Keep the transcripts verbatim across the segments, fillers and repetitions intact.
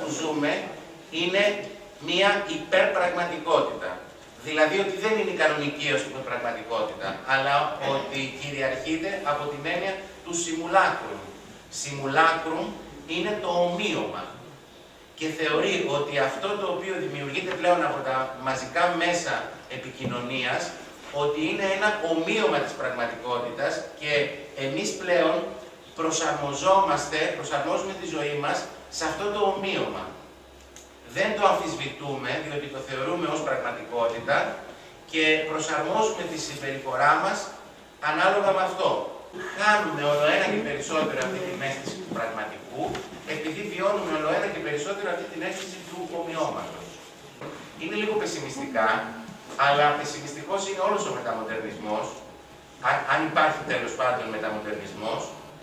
που ζούμε είναι μία υπερπραγματικότητα. Δηλαδή ότι δεν είναι η κανονική, ας πούμε, πραγματικότητα, αλλά ότι κυριαρχείται από την έννοια του simulacrum. Simulacrum είναι το ομοίωμα. Και θεωρεί ότι αυτό το οποίο δημιουργείται πλέον από τα μαζικά μέσα επικοινωνίας, ότι είναι ένα ομοίωμα της πραγματικότητας και εμείς πλέον προσαρμοζόμαστε, προσαρμόζουμε τη ζωή μας σε αυτό το ομοίωμα. Δεν το αμφισβητούμε, διότι το θεωρούμε ως πραγματικότητα και προσαρμόζουμε τη συμπεριφορά μας ανάλογα με αυτό. Χάνουμε όλο ένα και περισσότερο αυτή την αίσθηση του πραγματικού, επειδή βιώνουμε όλο ένα και περισσότερο αυτή την αίσθηση του ομοιώματος. Είναι λίγο πεσημιστικά, αλλά πεσημιστικός είναι όλος ο μεταμοντερνισμός, αν υπάρχει τέλος πάντων μεταμοντερνισμός.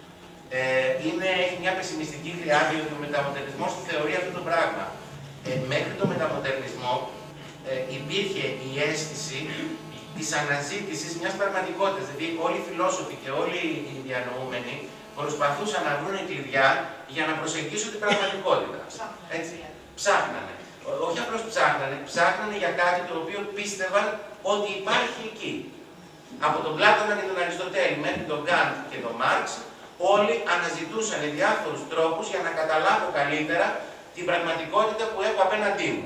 Ε, είναι, έχει μια πεσημιστική χρειά, διότι ο μεταμοντερνισμός θεωρεί αυτό το πράγμα. Ε, μέχρι το μεταμοντερνισμό ε, υπήρχε η αίσθηση της αναζήτησης μιας πραγματικότητας. Δηλαδή όλοι οι φιλόσοφοι και όλοι οι διανοούμενοι προσπαθούσαν να βρουν κλειδιά για να προσεγγίσουν την πραγματικότητα. Έτσι. Ψάχνανε. Όχι απλώς ψάχνανε, ψάχνανε για κάτι το οποίο πίστευαν ότι υπάρχει εκεί. Από τον Πλάτωνα και τον Αριστοτέλη μέχρι τον Γκαντ και τον Μάρξ, όλοι αναζητούσαν διάφορους τρόπους για να καταλάβω καλύτερα την πραγματικότητα που έχω απέναντί μου.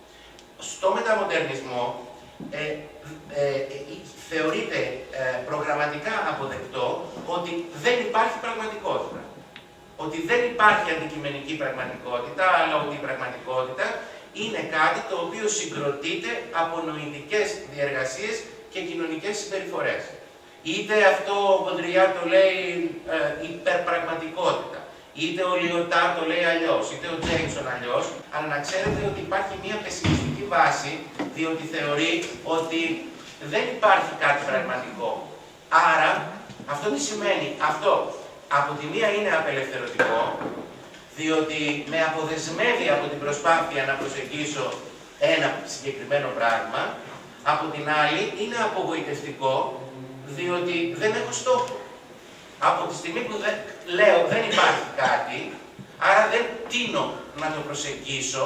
Στο μεταμοντερνισμό ε, ε, ε, θεωρείται ε, προγραμματικά αποδεκτό ότι δεν υπάρχει πραγματικότητα. Ότι δεν υπάρχει αντικειμενική πραγματικότητα, αλλά ότι η πραγματικότητα είναι κάτι το οποίο συγκροτείται από νοητικές διεργασίες και κοινωνικές συμπεριφορές. Είτε αυτό ο Μποντριάρ το λέει ε, υπερπραγματικότητα, είτε ο Λιωτάρ το λέει αλλιώς, είτε ο Τζέιμσον αλλιώς, αλλά να ξέρετε ότι υπάρχει μια πεσημιστική βάση, διότι θεωρεί ότι δεν υπάρχει κάτι πραγματικό. Άρα, αυτό τι σημαίνει? Αυτό, από τη μία είναι απελευθερωτικό, διότι με αποδεσμεύει από την προσπάθεια να προσεγγίσω ένα συγκεκριμένο πράγμα, από την άλλη είναι απογοητευτικό, διότι δεν έχω στόχο. Από τη στιγμή που δεν, λέω δεν υπάρχει κάτι, άρα δεν τείνω να το προσεγγίσω,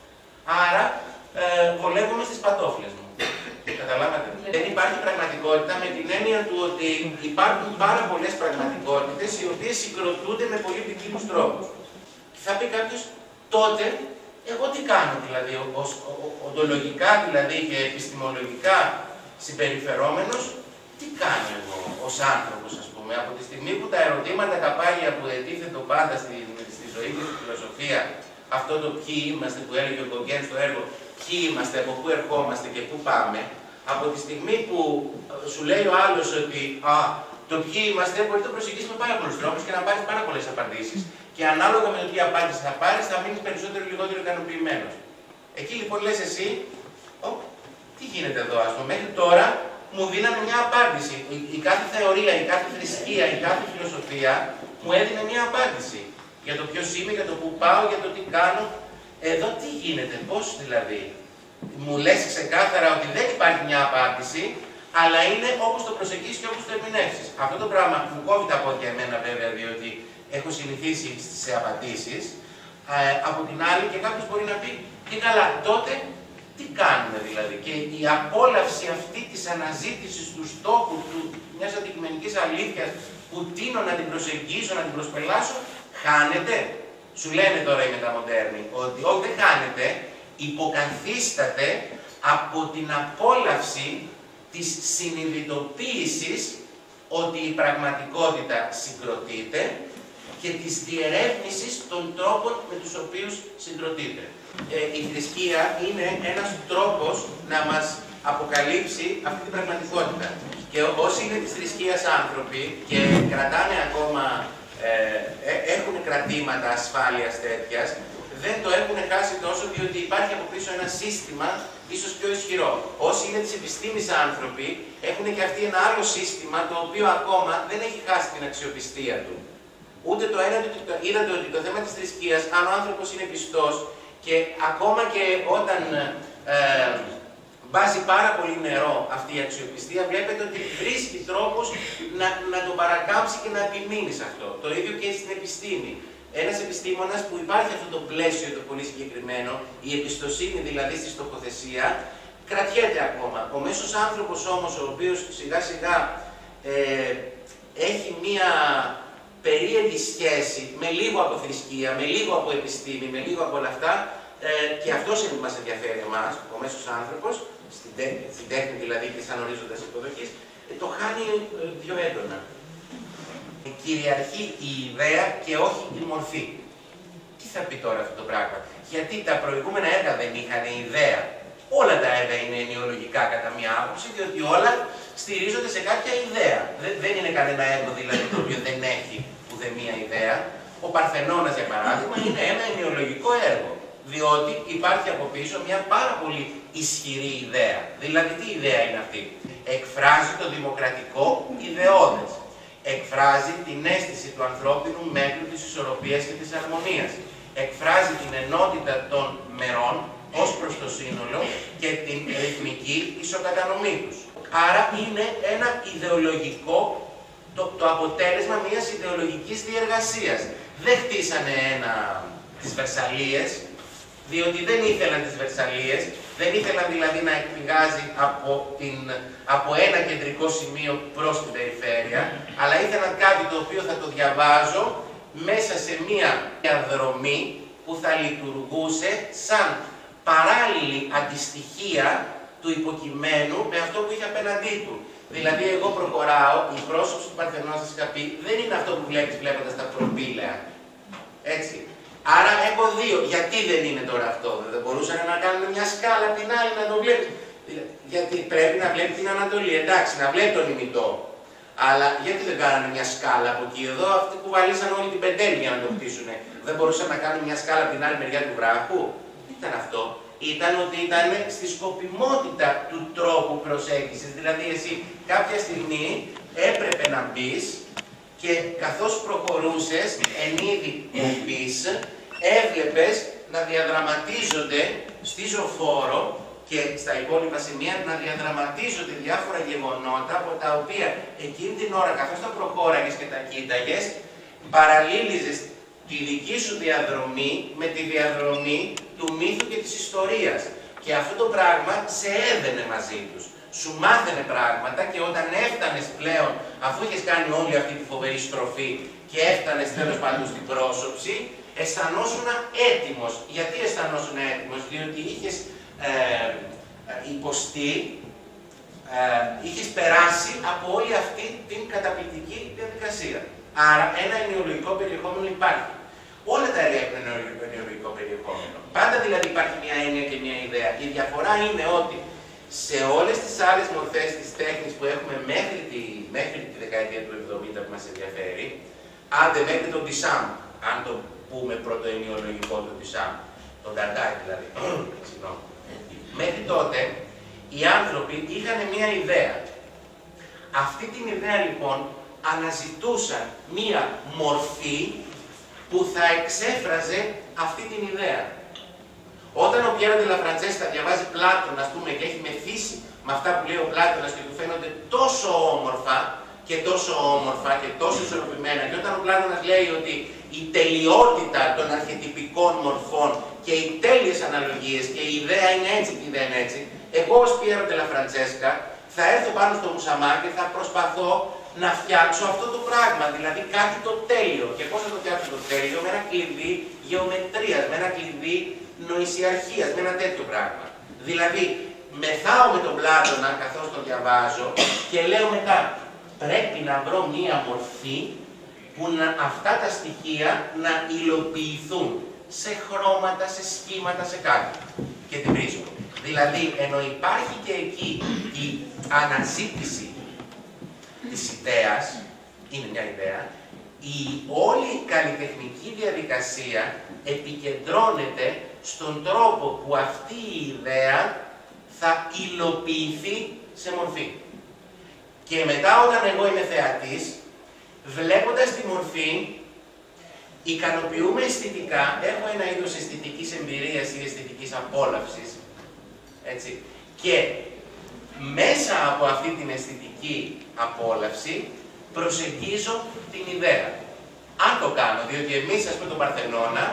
άρα ε, βολεύομαι στις πατόφλες μου. Καταλάβατε? Δεν υπάρχει πραγματικότητα με την έννοια του ότι υπάρχουν πάρα πολλές πραγματικότητες οι οποίες συγκροτούνται με πολύ ποικίλους τρόπους. Και θα πει κάποιος, τότε εγώ τι κάνω, δηλαδή, ως οντολογικά δηλαδή και επιστημολογικά συμπεριφερόμενος, τι κάνω εγώ ως άνθρωπος, ας πούμε, από τη στιγμή που τα ερωτήματα τα πάγια που ετίθετο πάντα στη, στη ζωή και στη φιλοσοφία, αυτό το ποιοι είμαστε που έλεγε ο Γκογκέν στο έργο, ποιοι είμαστε, από πού ερχόμαστε και πού πάμε, από τη στιγμή που σου λέει ο άλλος ότι α, το ποιοι είμαστε μπορεί να το προσεγγίσεις με πάρα πολλούς τρόπους και να πάρεις πάρα πολλές απαντήσεις. Και ανάλογα με το τι απάντηση θα πάρεις, θα μείνεις περισσότερο ή λιγότερο ικανοποιημένος. Εκεί λοιπόν λες εσύ, Ω, τι γίνεται εδώ, ας πούμε, μέχρι τώρα μου δίνανε μια απάντηση. Η, η κάθε θεωρία, η κάθε θρησκεία, η κάθε φιλοσοφία μου έδινε μια απάντηση. Για το ποιος είμαι, για το που πάω, για το τι κάνω. Εδώ τι γίνεται, πώς δηλαδή? Μου λες ξεκάθαρα ότι δεν υπάρχει μια απάντηση, αλλά είναι όπως το προσεγγίσεις και όπως το ερμηνεύσεις. Αυτό το πράγμα μου κόβει τα πόδια εμένα βέβαια, διότι έχω συνηθίσει στις απαντήσεις. Ε, από την άλλη και κάποιος μπορεί να πει, τι καλά, τότε τι κάνουμε δηλαδή? Και η απόλαυση αυτή της αναζήτησης του στόχου, του, μιας αντικειμενικής αλήθειας που τείνω να την προσεγγίσω, να την προσπελάσω, χάνεται. Σου λένε τώρα οι μεταμοντέρνοι ότι όχι, δεν χάνεται, υποκαθίσταται από την απόλαυση της συνειδητοποίησης ότι η πραγματικότητα συγκροτείται και της διερεύνησης των τρόπων με τους οποίους συγκροτείται. Ε, η θρησκεία είναι ένας τρόπος να μας αποκαλύψει αυτή την πραγματικότητα. Και όσοι είναι της θρησκείας άνθρωποι και κρατάνε ακόμα, ε, έχουν κρατήματα ασφάλειας τέτοιας, δεν το έχουν χάσει τόσο, διότι υπάρχει από πίσω ένα σύστημα ίσως πιο ισχυρό. Όσοι είναι της επιστήμης άνθρωποι, έχουν και αυτοί ένα άλλο σύστημα, το οποίο ακόμα δεν έχει χάσει την αξιοπιστία του. Ούτε το ένα, είδατε ότι το θέμα της θρησκείας, αν ο άνθρωπος είναι πιστός και ακόμα και όταν ε, βάζει πάρα πολύ νερό αυτή η αξιοπιστία, βλέπετε ότι βρίσκει τρόπος να, να το παρακάμψει και να επιμείνει σε αυτό. Το ίδιο και στην επιστήμη. Ένας επιστήμονας που υπάρχει αυτό το πλαίσιο το πολύ συγκεκριμένο, η εμπιστοσύνη δηλαδή στη στοχοθεσία, κρατιέται ακόμα. Ο μέσος άνθρωπος όμως, ο οποίος σιγά σιγά ε, έχει μία περίεργη σχέση με λίγο από θρησκεία, με λίγο από επιστήμη, με λίγο από όλα αυτά, ε, και αυτός είναι που μας ενδιαφέρει εμάς, ο μέσος άνθρωπος, στην τέχνη, στην τέχνη δηλαδή και σαν ορίζοντας υποδοχής, ε, το χάνει ε, πιο έντονα. Κυριαρχεί η ιδέα και όχι η μορφή. Τι θα πει τώρα αυτό το πράγμα? Γιατί τα προηγούμενα έργα δεν είχαν ιδέα. Όλα τα έργα είναι ενοιολογικά κατά μία άποψη, διότι όλα στηρίζονται σε κάποια ιδέα. Δεν είναι κανένα έργο δηλαδή το οποίο δεν έχει ούτε μία ιδέα. Ο Παρθενώνας, για παράδειγμα, είναι ένα ενοιολογικό έργο, διότι υπάρχει από πίσω μια πάρα πολύ ισχυρή ιδέα. Δηλαδή, τι ιδέα είναι αυτή? Εκφράζει το δημοκρατικό ιδεώδες. Εκφράζει την αίσθηση του ανθρώπινου μέτρου, της ισορροπίας και της αρμονίας. Εκφράζει την ενότητα των μερών ως προς το σύνολο και την ρυθμική ισοκατανομή τους. Άρα είναι ένα ιδεολογικό, το, το αποτέλεσμα μιας ιδεολογικής διεργασίας. Δεν χτίσανε ένα, τις Βερσαλίες, διότι δεν ήθελαν τις Βερσαλίες, δεν ήθελαν δηλαδή να εκπηγάζει από, την, από ένα κεντρικό σημείο προς την περιφέρεια, αλλά ήθελαν κάτι το οποίο θα το διαβάζω μέσα σε μία διαδρομή που θα λειτουργούσε σαν παράλληλη αντιστοιχεία του υποκειμένου με αυτό που είχε απέναντί του. Δηλαδή, εγώ προχωράω, η πρόσωψη του Παρθενώνα, σας είχα πει, δεν είναι αυτό που βλέπεις βλέποντας τα προπήλαια. Έτσι. Άρα έχω δύο. Γιατί δεν είναι τώρα αυτό? Δεν μπορούσαν να κάνουν μια σκάλα απ' την άλλη να το βλέπεις? Γιατί πρέπει να βλέπει την Ανατολή. Εντάξει, να βλέπει τον ημιτό. Αλλά γιατί δεν κάνανε μια σκάλα από εκεί? Εδώ αυτοί που βαλίσαν όλη την πεντέλη για να το χτίσουν. Δεν μπορούσαν να κάνουν μια σκάλα από την άλλη μεριά του βράχου? Τι ήταν αυτό? Ήταν ότι ήταν στη σκοπιμότητα του τρόπου προσέγγισης. Δηλαδή, εσύ κάποια στιγμή έπρεπε να μπεις και καθώς προχωρούσες εν είδη κουμπής, έβλεπες να διαδραματίζονται στη ζωφόρο και στα υπόλοιπα σημεία να διαδραματίζονται διάφορα γεγονότα από τα οποία εκείνη την ώρα, καθώς τα προχώραγες και τα κοίταγες, παραλλήλιζες τη δική σου διαδρομή με τη διαδρομή του μύθου και της ιστορίας. Και αυτό το πράγμα σε έδαινε μαζί τους. Σου μάθαινε πράγματα και όταν έφτανες πλέον, αφού είχες κάνει όλη αυτή τη φοβερή στροφή και έφτανες τέλος πάντων στην πρόσωψη, αισθανόσουν έτοιμος. Γιατί αισθανόσουν έτοιμος? Διότι είχες ε, υποστεί, ε, είχες περάσει από όλη αυτή την καταπληκτική διαδικασία. Άρα ένα ενοιολογικό περιεχόμενο υπάρχει. Όλα τα έργα έχουν ενοιολογικό περιεχόμενο. Πάντα δηλαδή υπάρχει μια έννοια και μια ιδέα. Η διαφορά είναι ότι σε όλες τις άλλες μορφές της τέχνης που έχουμε μέχρι τη, μέχρι τη δεκαετία του εβδομήντα που μας ενδιαφέρει, άντε μέχρι τον Τισάμ, αν το πούμε πρωτοενοιολογικό του Τισάμ, τον Νταντάι δηλαδή, μέχρι τότε οι άνθρωποι είχαν μια ιδέα. Αυτή την ιδέα λοιπόν αναζητούσαν μία μορφή που θα εξέφραζε αυτή την ιδέα. Όταν ο Πιέρο ντε λα Φραντσέσκα διαβάζει Πλάτωνα, ας πούμε, και έχει μεθύσει με αυτά που λέει ο Πλάτωνας και του φαίνονται τόσο όμορφα και τόσο όμορφα και τόσο ισορροπημένα, και όταν ο Πλάτωνας λέει ότι η τελειότητα των αρχετυπικών μορφών και οι τέλειες αναλογίες και η ιδέα είναι έτσι και η ιδέα είναι έτσι, εγώ ως Πιέρο ντε λα Φραντσέσκα θα έρθω πάνω στο μουσαμά και θα προσπαθώ να φτιάξω αυτό το πράγμα, δηλαδή κάτι το τέλειο. Και πώς θα το φτιάξω το τέλειο? Με ένα κλειδί γεωμετρίας, με ένα κλειδί νοησιαρχίας, με ένα τέτοιο πράγμα. Δηλαδή, μεθάω με τον Πλάτωνα καθώς τον διαβάζω και λέω μετά, πρέπει να βρω μία μορφή που να, αυτά τα στοιχεία να υλοποιηθούν σε χρώματα, σε σχήματα, σε κάτι. Και την βρίσκω. Δηλαδή, ενώ υπάρχει και εκεί η αναζήτηση της ιδέας, είναι μια ιδέα, η όλη η καλλιτεχνική διαδικασία επικεντρώνεται στον τρόπο που αυτή η ιδέα θα υλοποιηθεί σε μορφή. Και μετά όταν εγώ είμαι θεατής, βλέποντας τη μορφή, ικανοποιούμε αισθητικά, έχω ένα είδος αισθητικής εμπειρίας ή αισθητικής απόλαυσης, έτσι, και μέσα από αυτή την αισθητική απόλαυση προσεγγίζω την ιδέα. Αν το κάνω, διότι εμείς, ας πούμε, τον Παρθενώνα,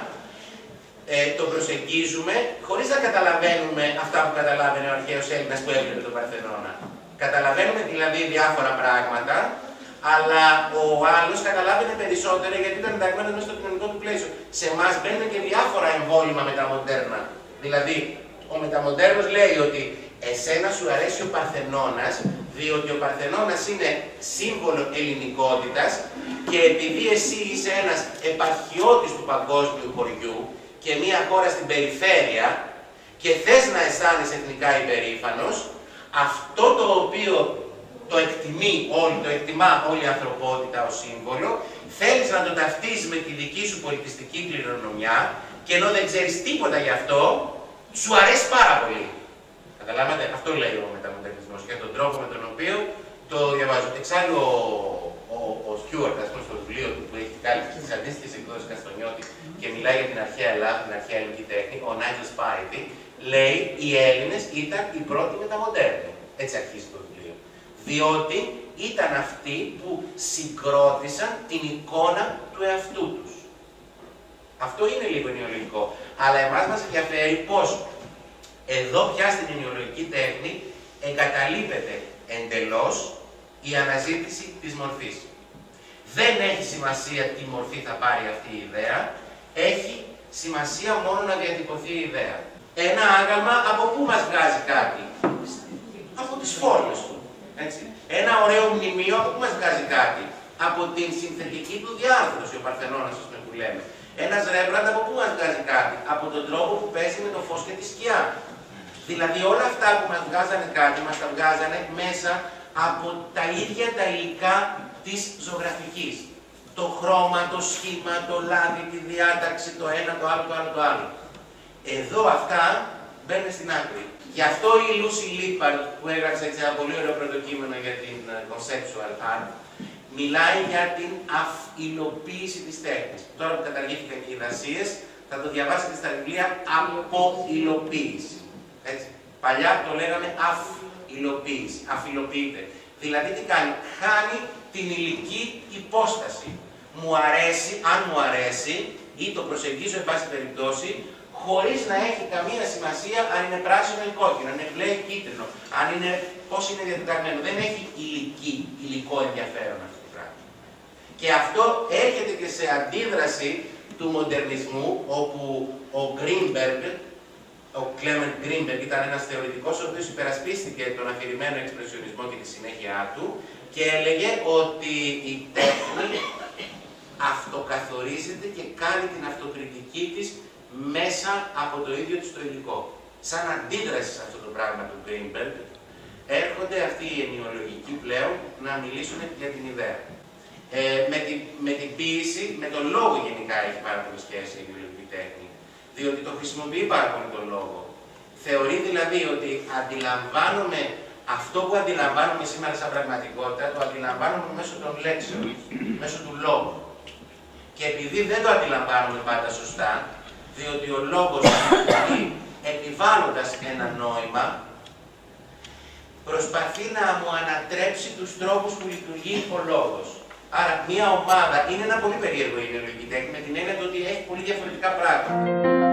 ε, τον προσεγγίζουμε χωρίς να καταλαβαίνουμε αυτά που καταλάβαινε ο αρχαίος Έλληνας που έβλεπε τον Παρθενώνα. Καταλαβαίνουμε δηλαδή διάφορα πράγματα, αλλά ο άλλος καταλάβαινε περισσότερα γιατί ήταν ενταγμένος μέσα στο κοινωνικό του πλαίσιο. Σε εμάς μπαίνουν και διάφορα εμβόλυμα μεταμοντέρνα. Δηλαδή, ο μεταμοντέρνος λέει ότι εσένα σου αρέσει ο Παρθενώνας, διότι ο Παρθενώνας είναι σύμβολο ελληνικότητας και επειδή εσύ είσαι ένας επαρχιώτης του παγκόσμιου χωριού και μια χώρα στην περιφέρεια και θες να αισθάνεσαι εθνικά υπερήφανος, αυτό το οποίο το εκτιμεί όλη, το εκτιμά όλη η ανθρωπότητα ως σύμβολο, θέλεις να το ταυτίσεις με τη δική σου πολιτιστική κληρονομιά και ενώ δεν ξέρεις τίποτα γι' αυτό, σου αρέσει πάρα πολύ. Καταλάβατε, αυτό λέει ο μεταμοντερνισμός και τον τρόπο με τον οποίο το διαβάζω. Εξάλλου ο, ο, ο Στιούαρτ, ας πούμε, στο βιβλίο του που έχει κάνει στις αντίστοιχες εκδόσεις Καστονιώτη και μιλάει για την αρχαία Ελλάδα, την αρχαία ελληνική τέχνη, ο Νάιτζελ Σπάιτι, λέει οι Έλληνες ήταν οι πρώτοι μεταμοντέρνοι. Έτσι αρχίζει το βιβλίο. Διότι ήταν αυτοί που συγκρότησαν την εικόνα του εαυτού τους. Αυτό είναι λίγο ενοιολογικό. Αλλά εμάς μας ενδιαφέρει πώς εδώ πια στην ενοιολογική τέχνη εγκαταλείπεται εντελώς η αναζήτηση της μορφής. Δεν έχει σημασία τι μορφή θα πάρει αυτή η ιδέα, έχει σημασία μόνο να διατυπωθεί η ιδέα. Ένα άγαλμα από πού μας βγάζει κάτι? Από τις φόρμες του. Έτσι. Ένα ωραίο μνημείο από πού μας βγάζει κάτι? Από την συνθετική του διάρθρωση, ο Παρθενώνας, ας πούμε, που λέμε. Ένας Ρέμπραντ από πού μας βγάζει κάτι? Από τον τρόπο που παίζει με το φως και τη σκιά. Δηλαδή όλα αυτά που μας βγάζανε κάτι, μας τα βγάζανε μέσα από τα ίδια τα υλικά της ζωγραφικής. Το χρώμα, το σχήμα, το λάδι, τη διάταξη, το ένα, το άλλο, το άλλο, το άλλο. Εδώ αυτά μπαίνουν στην άκρη. Γι' αυτό η Λούσι Λίπαρντ, που έγραψε έτσι ένα πολύ ωραίο πρωτοκείμενο για την conceptual art, μιλάει για την αφιλοποίηση της τέχνης. Τώρα που καταργήθηκαν και οι δασίες, θα το διαβάσετε στα βιβλία αποϊλοποίηση. Έτσι. Παλιά το λέγαμε αφιλοποίηση, αφιλοποιείται. Δηλαδή τι κάνει? Χάνει την υλική υπόσταση. Μου αρέσει, αν μου αρέσει, ή το προσεγγίζω εν πάση περιπτώσει, χωρίς να έχει καμία σημασία αν είναι πράσινο ή κόκκινο, αν είναι μπλε ή κίτρινο, αν είναι, πώς είναι διατεταγμένο. Δεν έχει υλική, υλικό ενδιαφέρον αυτό το πράγμα. Και αυτό έρχεται και σε αντίδραση του μοντερνισμού, όπου ο Γκρίνμπεργκ, ο Κλέμεντ Γκρίνμπεργκ ήταν ένας θεωρητικός ο οποίος υπερασπίστηκε τον αφηρημένο εξπρεσιονισμό και τη συνέχεια του και έλεγε ότι η τέχνη αυτοκαθορίζεται και κάνει την αυτοκριτική της μέσα από το ίδιο της το υλικό. Σαν αντίδραση σε αυτό το πράγμα του Γκρίνμπεργκ, έρχονται αυτοί οι ενοιολογικοί πλέον να μιλήσουν για την ιδέα. Ε, με, την, με την ποίηση, με τον λόγο γενικά έχει πάρα πολύ σχέση η ενοιολογική τέχνη, διότι το χρησιμοποιεί πάρα πολύ τον λόγο. Θεωρεί δηλαδή ότι αντιλαμβάνομαι αυτό που αντιλαμβάνομαι σήμερα σαν πραγματικότητα, το αντιλαμβάνομαι μέσω των λέξεων, μέσω του λόγου. Και επειδή δεν το αντιλαμβάνομαι πάντα σωστά, διότι ο λόγος λειτουργεί επιβάλλοντας ένα νόημα, προσπαθεί να μου ανατρέψει τους τρόπους που λειτουργεί ο λόγος. Άρα, μια ομάδα είναι ένα πολύ περίεργο η ενοιολογική τέχνη, με την έννοια ότι έχει πολύ διαφορετικά πράγματα.